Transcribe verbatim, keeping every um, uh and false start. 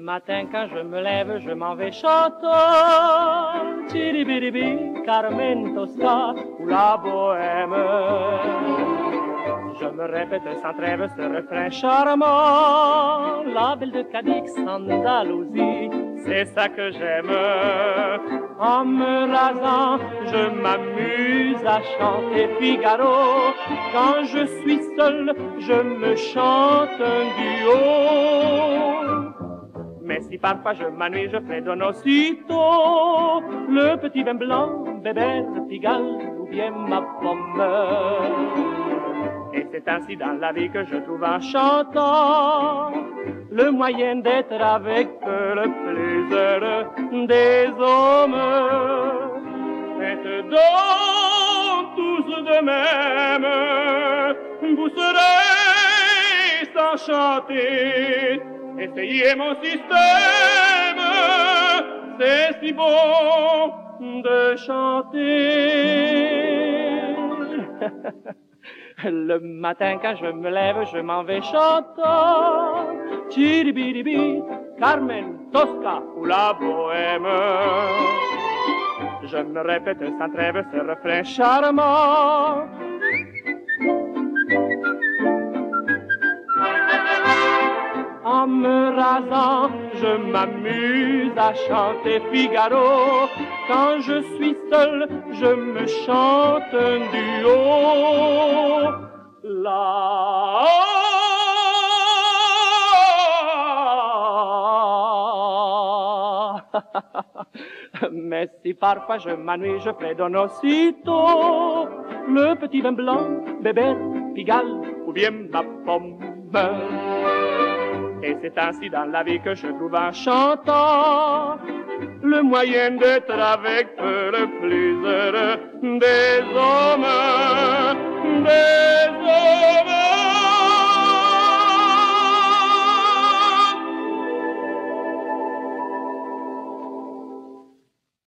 matin quand je me lève, je m'en vais chantant. Tiri-biri-bi, Carmen Tosca ou la bohème. Je me répète sans trêve ce refrain charmant. La belle de Cadix, Andalousie, c'est ça que j'aime. En me rasant, je m'amuse à chanter Figaro. Quand je suis seul, je me chante un duo. Mais si parfois je m'ennuie, je fredonne aussitôt le petit vin blanc, Bébert, Pigalle ou bien ma pomme. Et c'est ainsi dans la vie que je trouve en chantant le moyen d'être avec le plus heureux des hommes. Faites donc tous de même, vous serez enchantés. Essayez mon système, c'est si bon de chanter. Le matin quand je me lève, je m'en vais chantant. Tiri-biri-bi, Carmen, Tosca ou la bohème. Je me répète sans trêve ce refrain charmant. En me rasant, je m'amuse à chanter Figaro. Quand je suis seul, je me chante un duo. La mais si parfois je m'ennuie, je fredonne aussitôt le petit vin blanc, Bébert, Pigalle ou bien ma pomme. Et c'est ainsi dans la vie que je trouve en chantant le moyen d'être avec le plus heureux des hommes, des hommes.